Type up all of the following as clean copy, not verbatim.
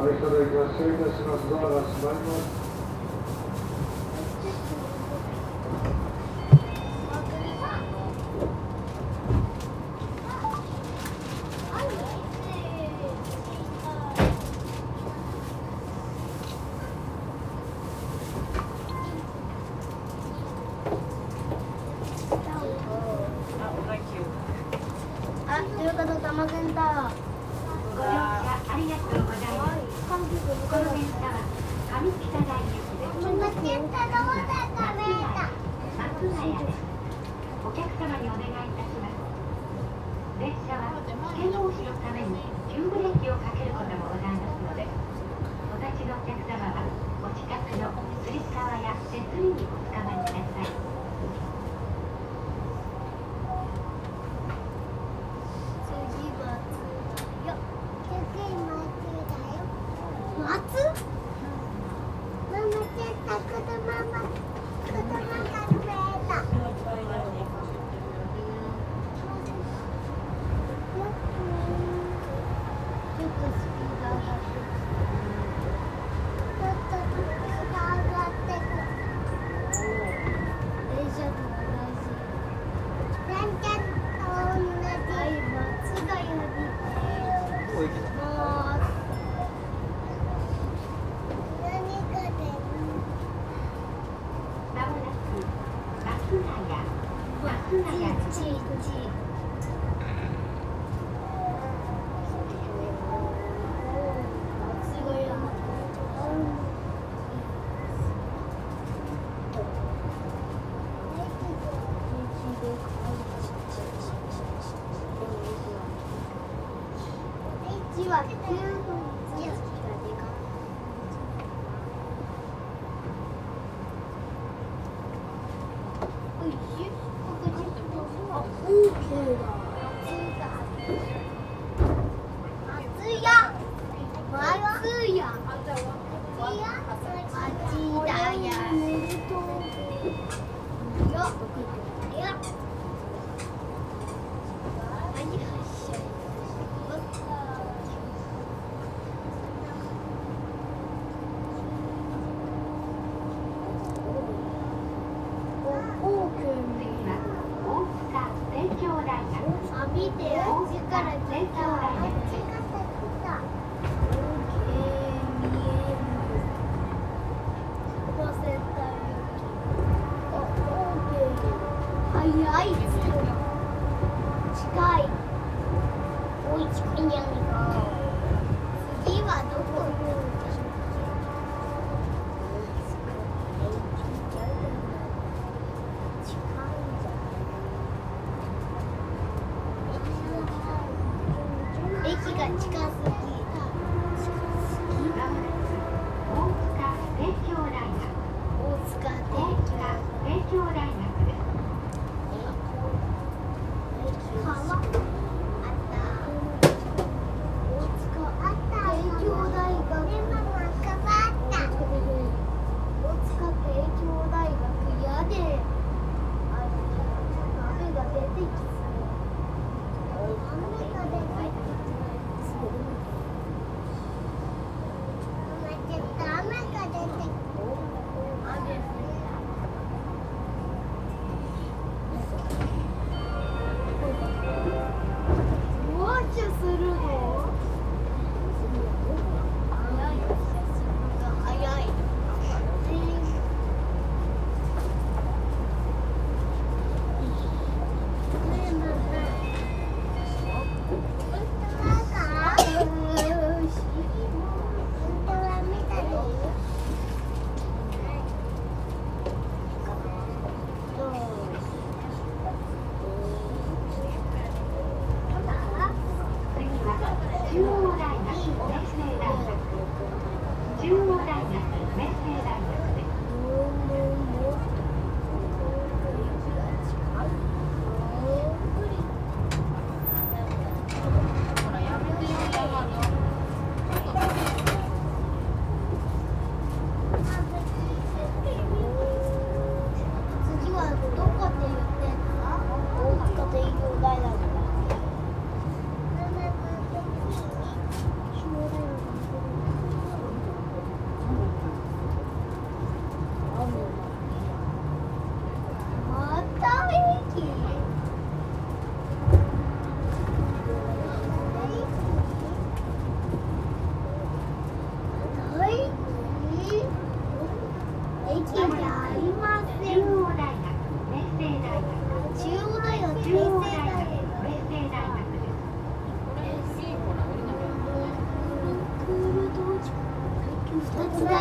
先ほど行きます。失礼いたします。ドアが閉まります。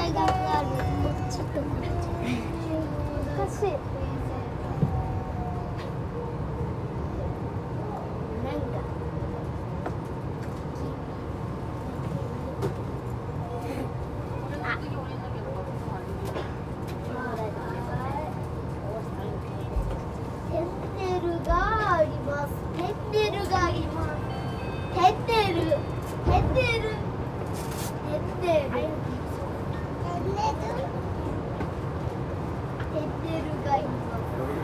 大学ある。こっちとこっち。おかしい。なんか。テンネルがあります。テンネルがあります。テンネル。テンネル。テンネル。テンネルがいます。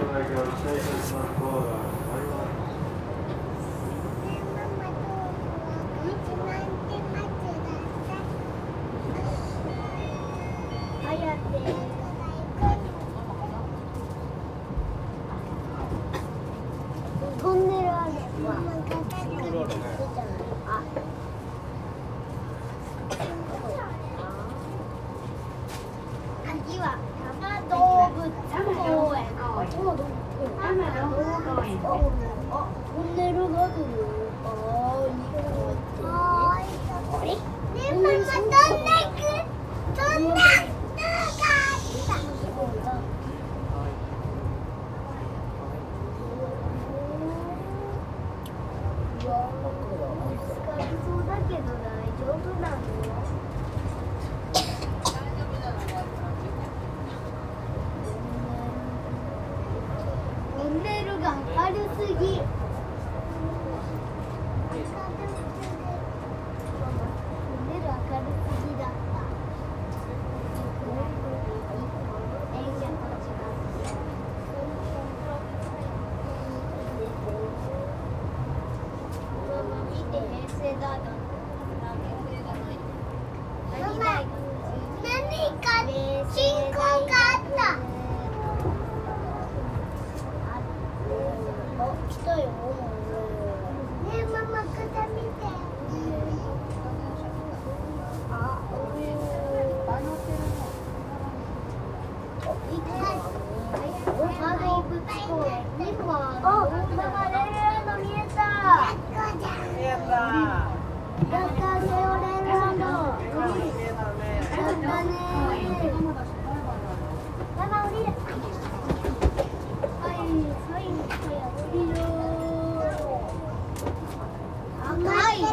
トンネルある。あ。次は多摩動物公園。トンネルがあるよ。あれ？ねえママ飛んでく。飛んだ。そうだけど大丈夫なの？トンネルが明るすぎ。トンネル明るすぎだった。ママ見て平成だ。何か信号があった。来たよ。ねえママ、肩見て。あ、動物公園。今、動物が出るの見えた。やった。セオレランド。やったね。ママ降りる。はい、降りる。赤い。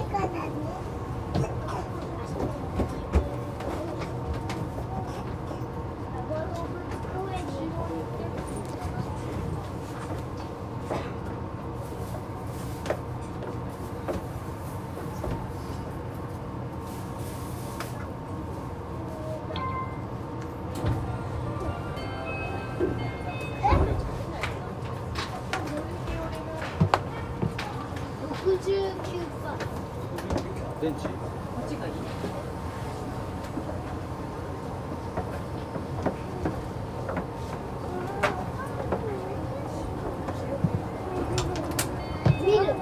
電池。こっちがいい。 見る。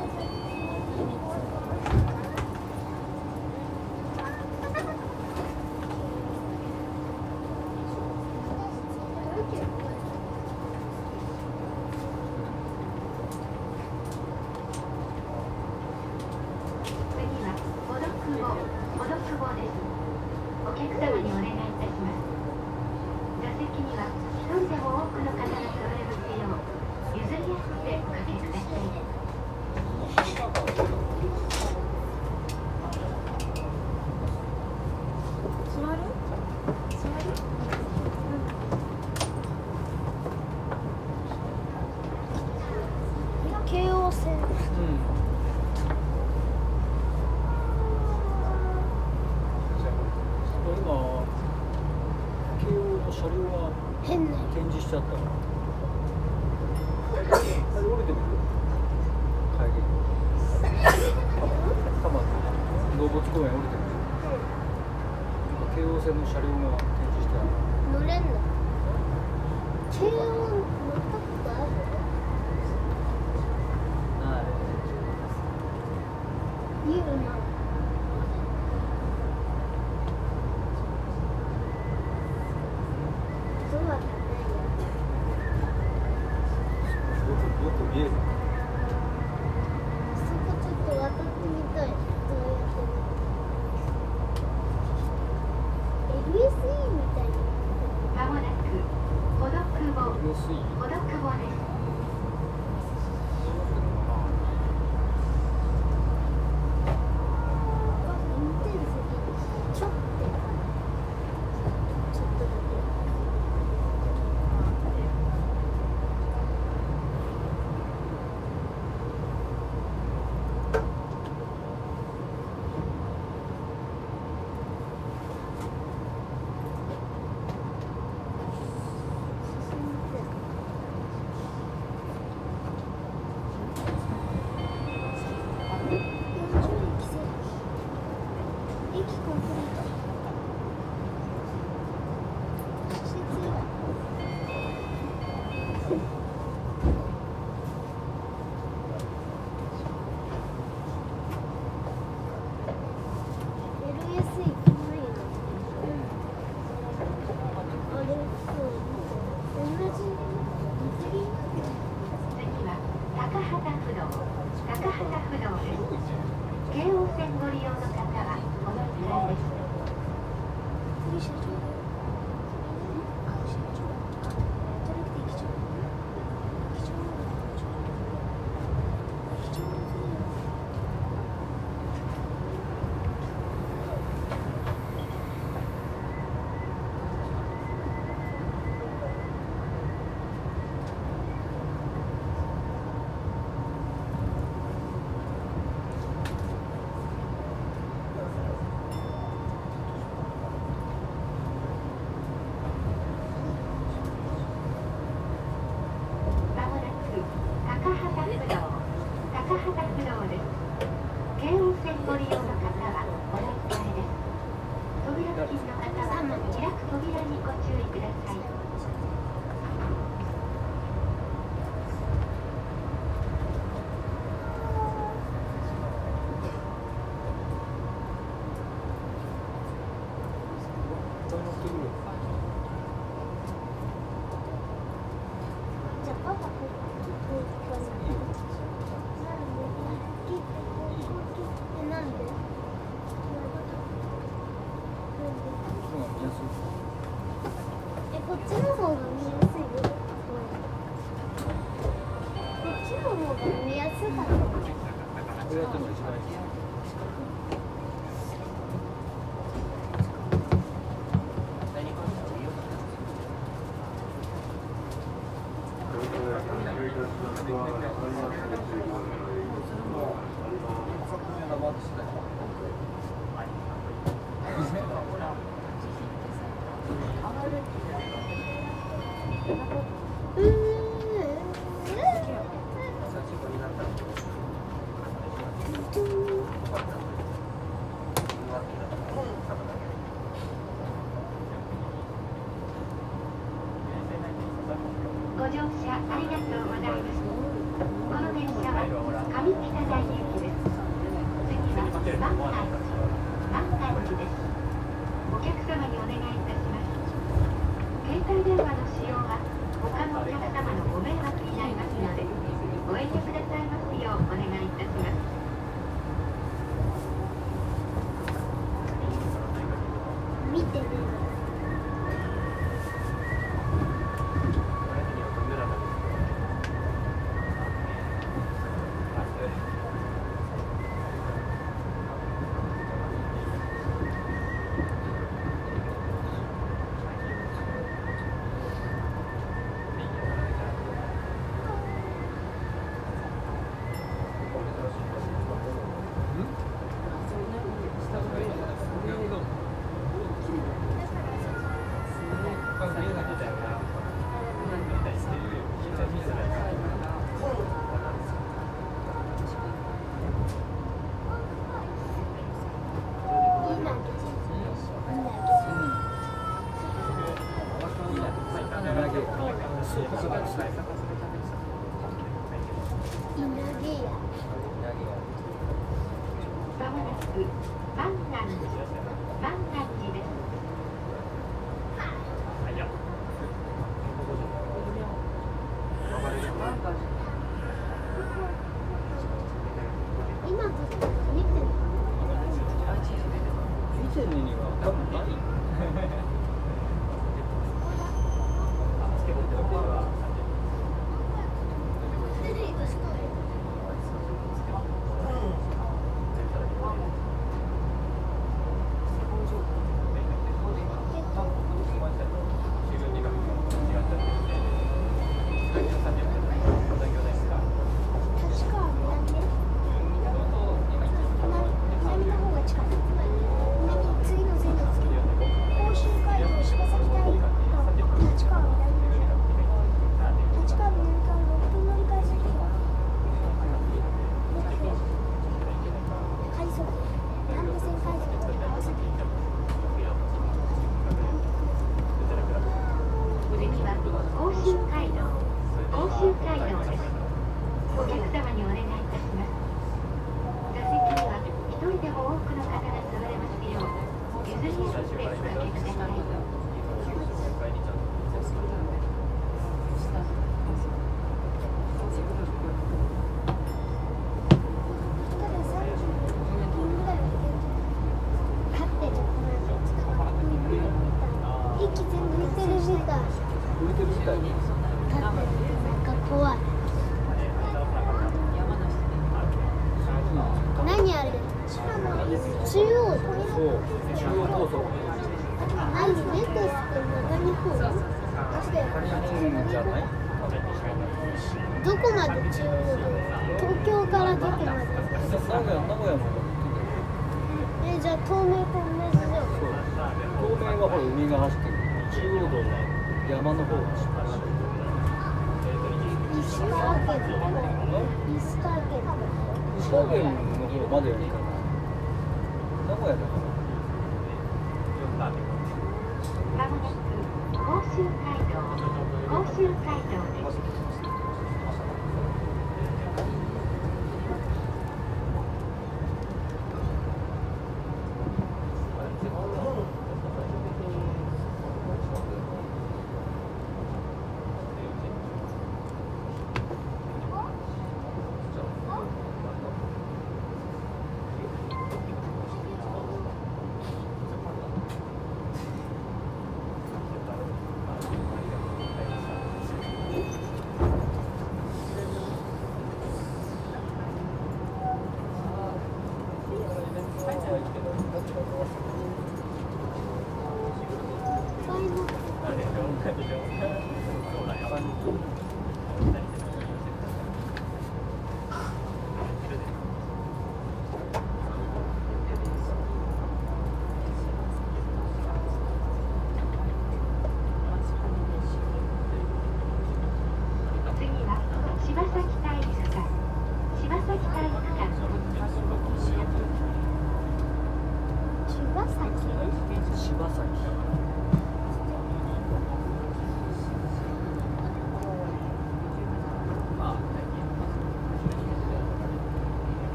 京王線。 今京王の車両が変な。 展示しちゃったから。あれ降りてみる？帰り。多摩動物公園降りてみる？京王線の車両が展示してある。 乗れんの？京王乗ったことある？ ない。 言うな。そうだね。 よく見える。 そこちょっと渡ってみたい。どうやって？LSE に車場だよ。車場。じゃなくて駅長。駅長。駅長のせいよ。じゃあパパなんで？こっちの方が見やすいよ。こっちの方が見やすかった。 これやっても一番いい。 ご乗車ありがとうございます。この電車は上北台行きです。次は万願寺です。お客様にお願いいたします。携帯電話の使用は他のお客様のご迷惑になりますので、ご遠慮くださいますようお願いいたします。 見てね。南の方が近い。次の線路。 中央そう中央高速何ネクスって中日本西日本じゃないどこまで中央東京から出てまで名古屋もじゃあ東名と同じじゃんそう東名はほら海が走ってる中央道は山の方が走ってる石川県石川県石川県の方までよりかな名古屋だからまもなく甲州街道です。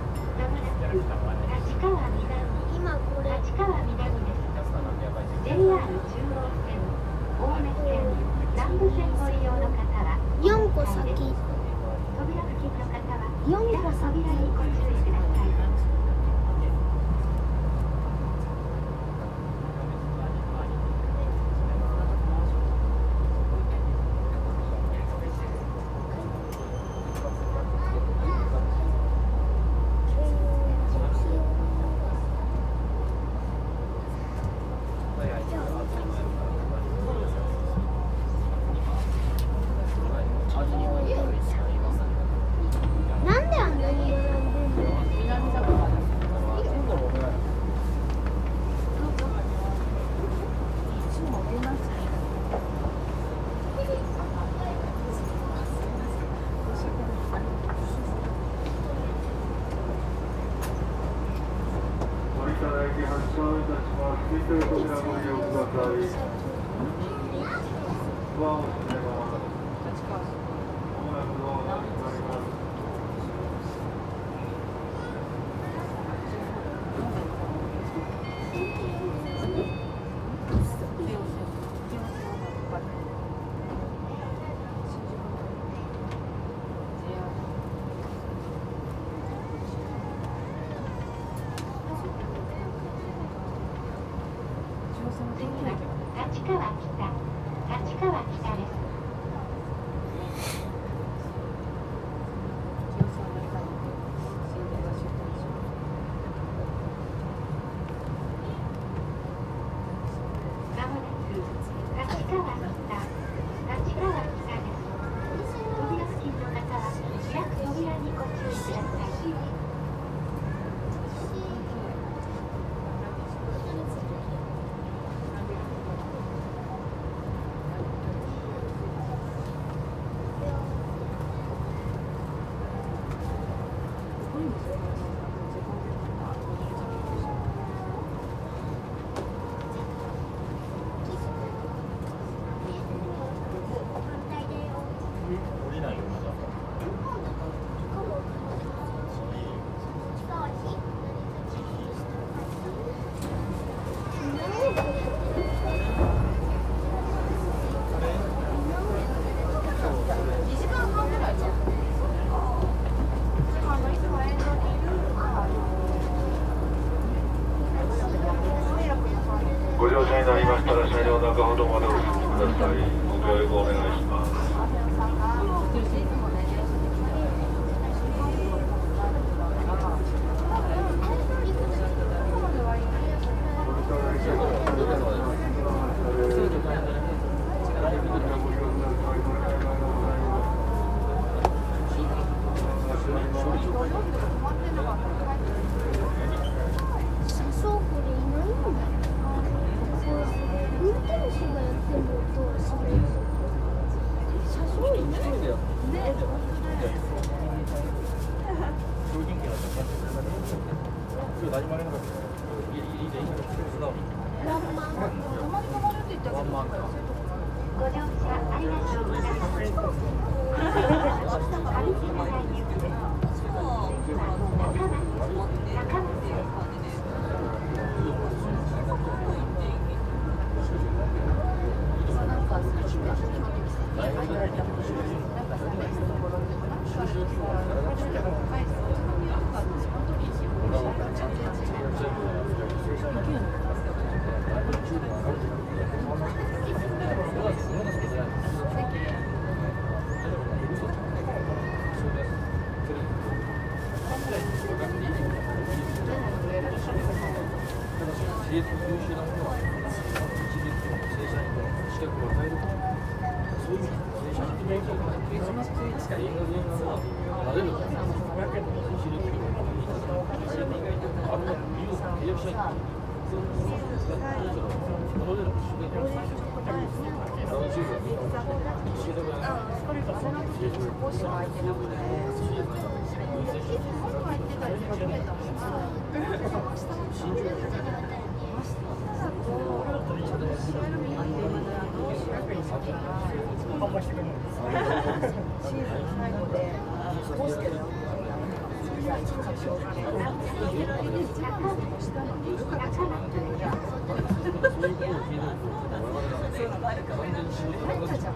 JR 部線ご利用の方は 4個先。 扉付近の方は 4個先。 扉にご注意ください。 なんであんなに並んでんの？ 森田駅発車いたします。ついてる扉ご利用ください。ドアを閉めます。まもなくドアが閉まります。 立川北です。まもなく立川北です。扉付近の方は開く扉にご注意ください。 ご乗車になりましたら車両中ほどまでお進みください。ご協力お願いします。ご乗車ありがとうございます。上北大行きです。中松中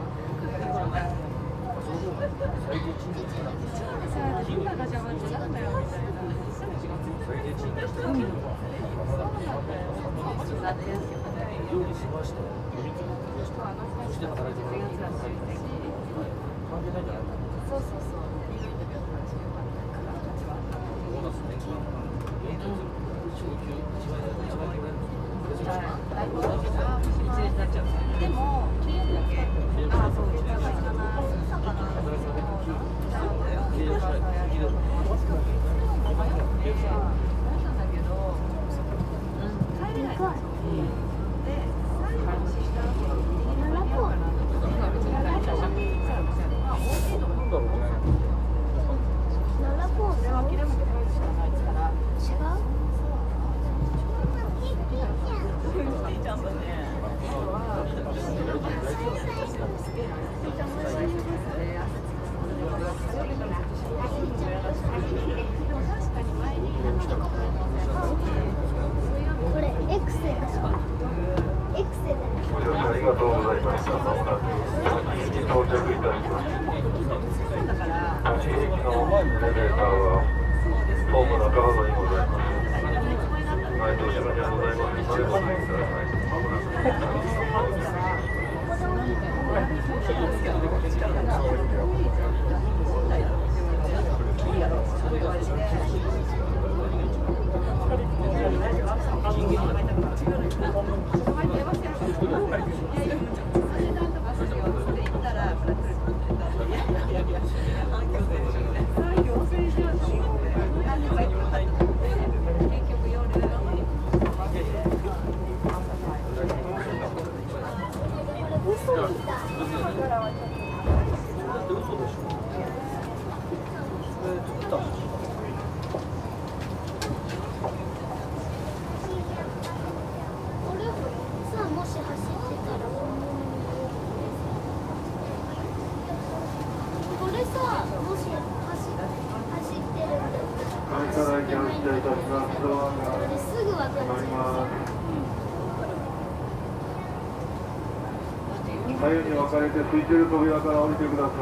左右に分かれて空いてる扉から降りてください。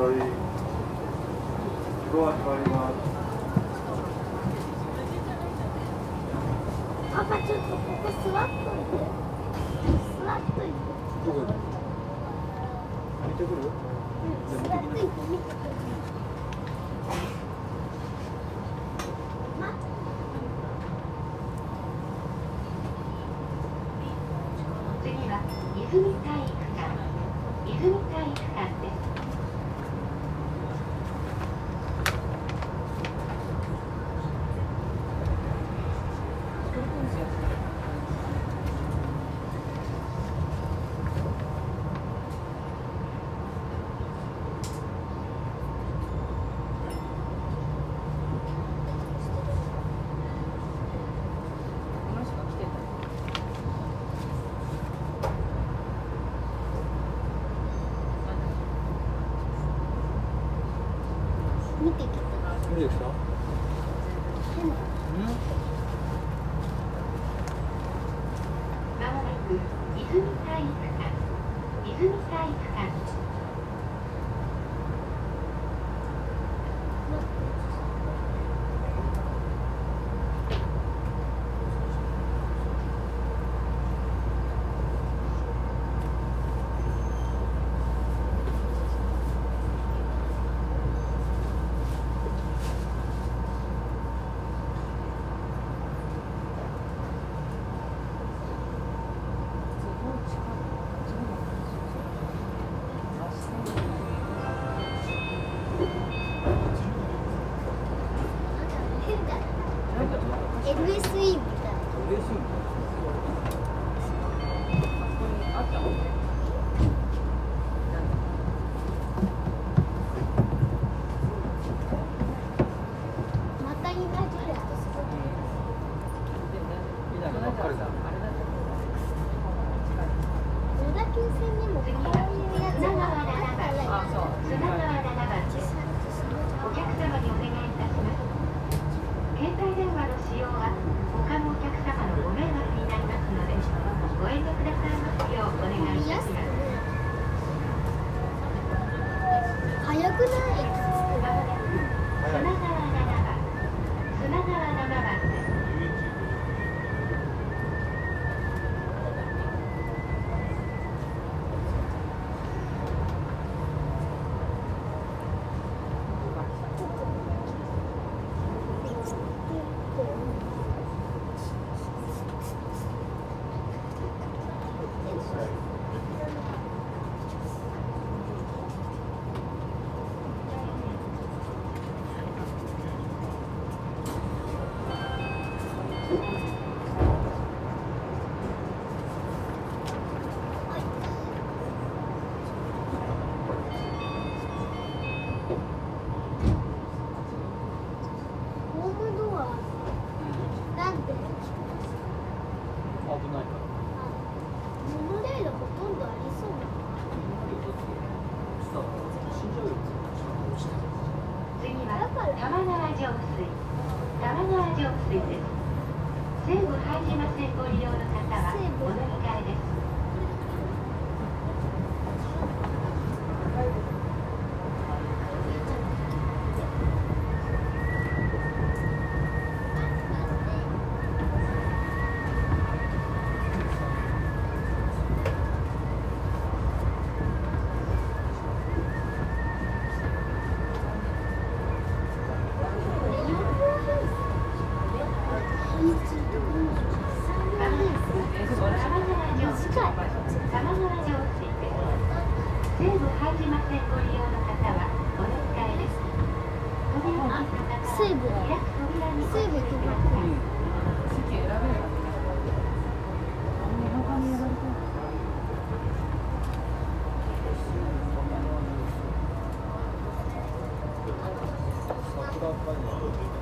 ドア閉まります。 パパちょっとここ座っといて。座っといて。 どこ行くの？見てくる？ 座っといて見てくる。 次は泉体育館。泉体育館です。 見てきた。 見てきた？ まもなく泉体育館。泉体育館。 LSE みたい。また同じやつ。小田急線にもこういうやつがあったらいい。 砂川7番です。お客様にお願いいたします。携帯電話の使用は他のお客様のご迷惑になりますので、ご遠慮くださいますようお願いいたします。 玉川上水です。西武拝島線ご利用の方はお乗り換えです。扉の開く扉にご注意ください。 桜